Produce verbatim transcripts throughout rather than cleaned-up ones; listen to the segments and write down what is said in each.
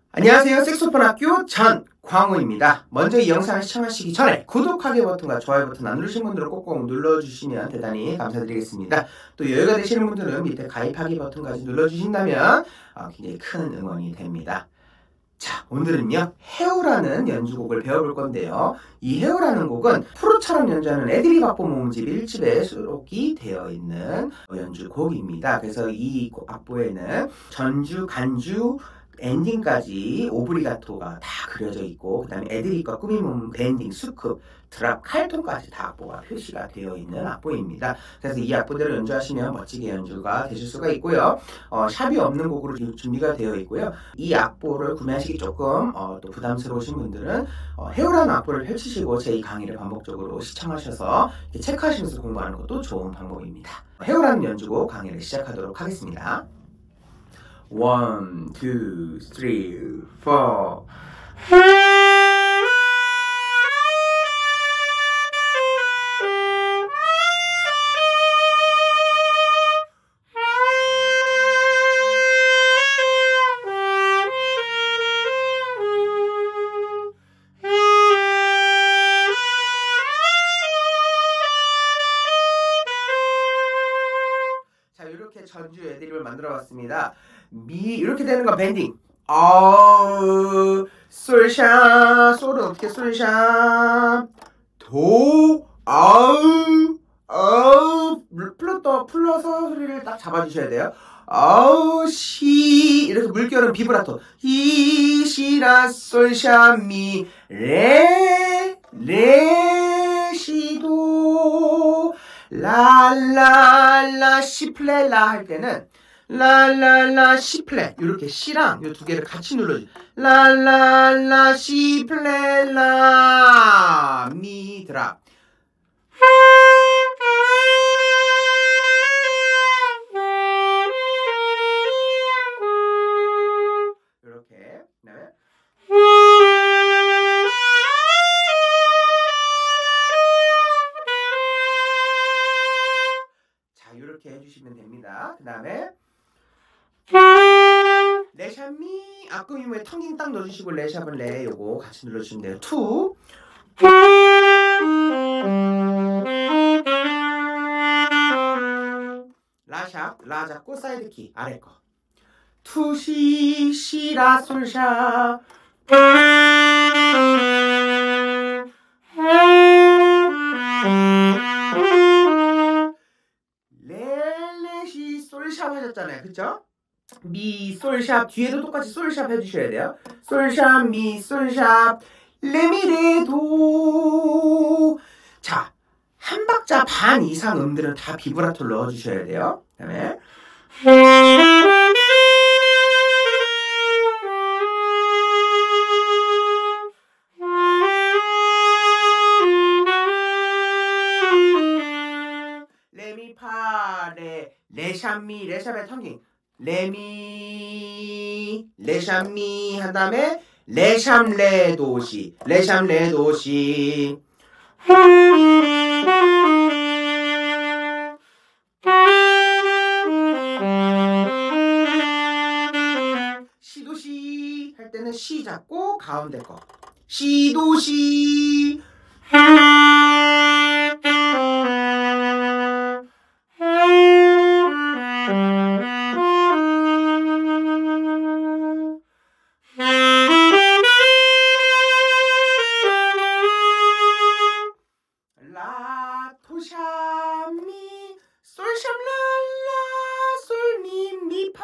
안녕하세요. 색소폰 학교 전광우입니다. 먼저 이 영상을 시청하시기 전에 구독하기 버튼과 좋아요 버튼 안 누르신 분들은 꼭꼭 눌러주시면 대단히 감사드리겠습니다. 또 여유가 되시는 분들은 밑에 가입하기 버튼까지 눌러주신다면 굉장히 큰 응원이 됩니다. 자, 오늘은요 해오라는 연주곡을 배워볼 건데요. 이 해오라는 곡은 프로처럼 연주하는 애드립 악보 모음집 일 집에 수록이 되어 있는 연주곡입니다. 그래서 이 악보에는 전주, 간주, 엔딩까지 오브리가토가 다 그려져 있고, 그 다음에 애드립과 꾸밈음, 밴딩, 수크, 드랍, 칼톤까지 다 악보가 표시가 되어 있는 악보입니다. 그래서 이 악보대로 연주하시면 멋지게 연주가 되실 수가 있고요. 어, 샵이 없는 곡으로 준비가 되어 있고요. 이 악보를 구매하시기 조금 어, 또 부담스러우신 분들은 어, 해오라는 악보를 펼치시고 제 이 강의를 반복적으로 시청하셔서 체크하시면서 공부하는 것도 좋은 방법입니다. 해오라는 연주곡 강의를 시작하도록 하겠습니다. One, two, three, four. 자, 이렇게 전주 애드립을 만들어 봤습니다. 미 이렇게 되는 거 밴딩. 어, 솔샤, 솔은 어떻게 솔샤, 도, 아우, 아우, 플러터 플러서 소리를 딱 잡아주셔야 돼요. 아우, 시 이렇게 물결은 비브라토. 히, 시라, 솔샤, 미, 레, 레, 시도, 라, 라, 라, 시 플레, 라 할 때는 라라라 시 플랫 이렇게 시랑 이 두 개를 같이 눌러줘. 라라라 시 플랫 라 미 드랍. 이렇게. 그다음에 자, 이렇게 해주시면 됩니다. 그 다음에 레샵 미 앞금이모에 텅깅 딱 넣어주시고 레샵은 레 요거 같이 눌러주시면 돼요. 투 라샵 라 잡고 사이드 키 아래 거 투 시 시라 솔샵 레레 시 솔샵 하셨잖아요, 그쵸? 미, 솔샵, 뒤에도 똑같이 솔샵 해주셔야 돼요. 솔샵, 미, 솔샵, 레미, 레, 도. 자, 한 박자 반 이상 음들은 다 비브라토를 넣어주셔야 돼요. 그 다음에 레미, 파, 레, 레샵, 미, 레샵의 텅깅. 레미 레샵미 한 다음에 레샵 레도시 레샵 레도시 시도시 할 때는 시 잡고 가운데 거 시도시 샤미 솔샵 랄라 솔미 미파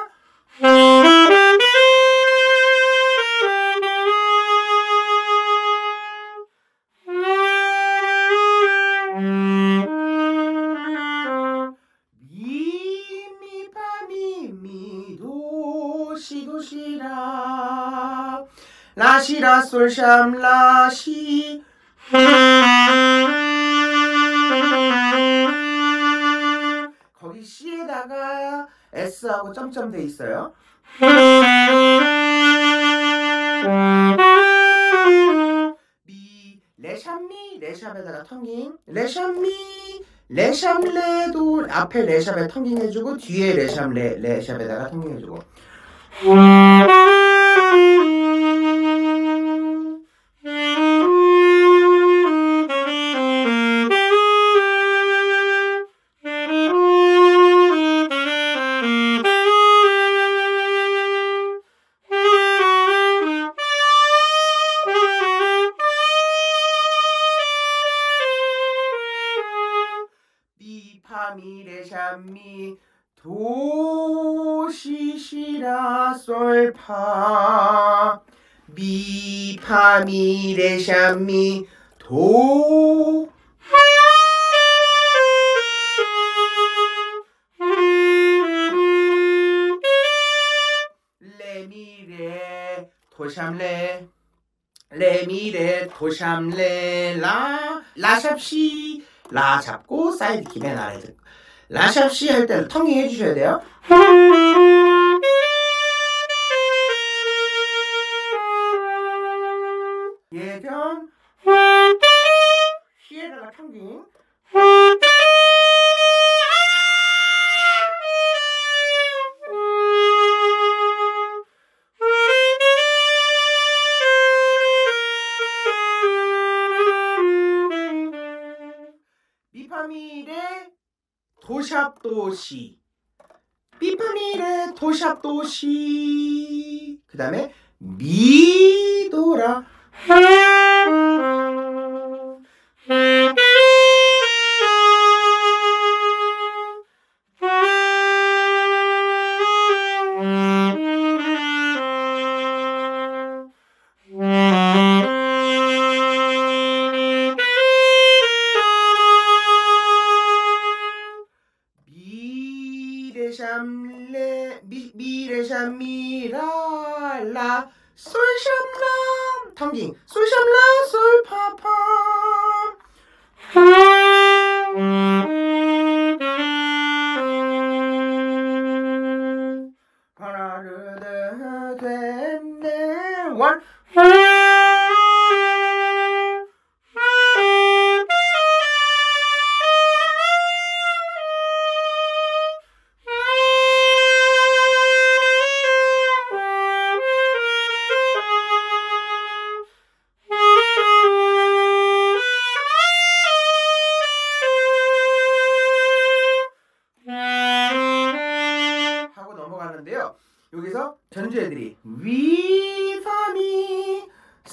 미미파 미미도 시도시라 라시라 솔샵 라시 거기 C에다가 S하고 점점 돼 있어요. 미 레샵미 레샵에다가 텅깅 레샵미 레샵 레도 앞에 레샵에 텅깅 해주고 뒤에 레샵 레 레샵에다가 텅깅 해주고 레샤미 도시시라 솔파 미파미 레샤미 도 레미레 도샴레 레미레 도샴레 라 라샵시 라 잡고 사이드 기면 아래 듣고 라샵시 할 때는 텅잉 해주셔야 돼요. 예견 시에다가 텅잉 미파미레 도샵도시 미파미레 도샵도시 그 다음에 미도라 미레샴레 미 미레샴미라라 솔샴라 텅깅 솔샴라 솔파파 파라르드 됐네 원 넘어가는데요. 여기서 전주애들이 위파미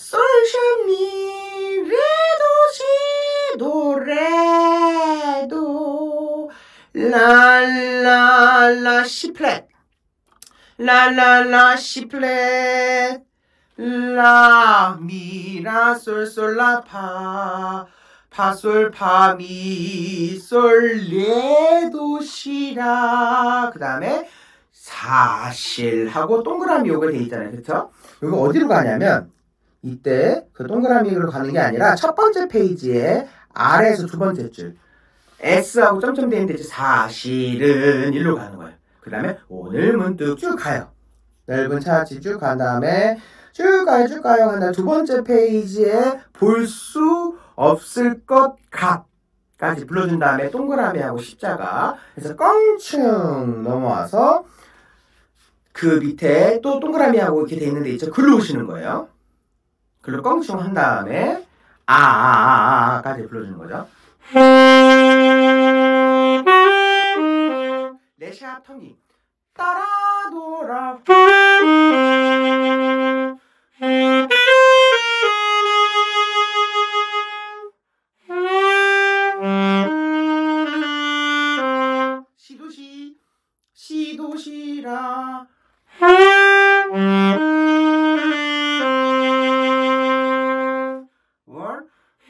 솔샤미 레도시 도레도 라라라 시플랫 라라라 시플랫 라 미라 솔솔라파 파솔 파미 솔 레도시라 그 다음에 사실 하고 동그라미 요거 돼 있잖아요. 그쵸? 이거 어디로 가냐면 이때 그 동그라미로 가는 게 아니라 첫 번째 페이지에 아래에서 두 번째 줄 S하고 점점 돼 있는데 사실은 일로 가는 거예요. 그 다음에 오늘 문득 쭉 가요. 넓은 차지 쭉 간 다음에 쭉 가요 쭉 가요 한 다음에 두 번째 페이지에 볼 수 없을 것 같 까지 불러준 다음에 동그라미하고 십자가 그래서 껑충 넘어와서 그 밑에 또 동그라미하고 이렇게 돼 있는데 있죠? 글로 오시는 거예요. 글로 껑충 한 다음에 아아아아까지 불러주는 거죠. 레샵 텅이 따라돌아 시도시 시도시라 월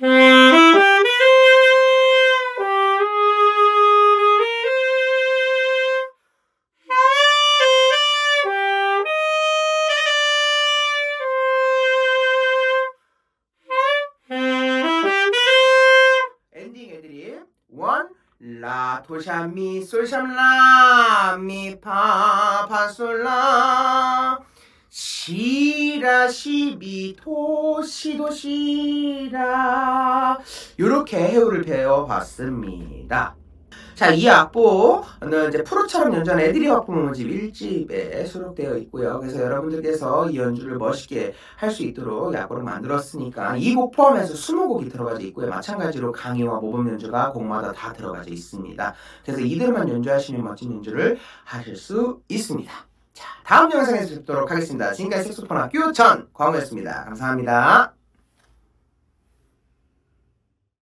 엔딩 애드립 원 라 도샤미 솔샴라 미파 파솔라 시라 시비 도시도 시라 요렇게 해우를 배워봤습니다. 자, 이 악보는 이제 프로처럼 연주하는 애드립 악보 모집 일 집에 수록되어 있고요. 그래서 여러분들께서 이 연주를 멋있게 할 수 있도록 이 악보를 만들었으니까 이 곡 포함해서 이십 곡이 들어가져 있고요. 마찬가지로 강의와 모범 연주가 곡마다 다 들어가져 있습니다. 그래서 이들만 연주하시는 멋진 연주를 하실 수 있습니다. 자, 다음 영상에서 뵙도록 하겠습니다. 지금까지 색소폰 학교 전광우였습니다. 감사합니다.